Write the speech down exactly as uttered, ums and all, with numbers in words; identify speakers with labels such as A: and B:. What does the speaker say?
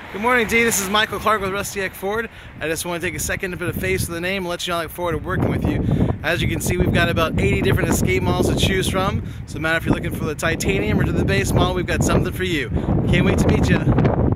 A: Good morning, Dee. This is Michael Clark with Rusty Eck Ford. I just want to take a second to put a face to the name and let you know I look forward to working with you. As you can see, we've got about eighty different Escape models to choose from. So no matter if you're looking for the titanium or to the base model, we've got something for you. Can't wait to meet you.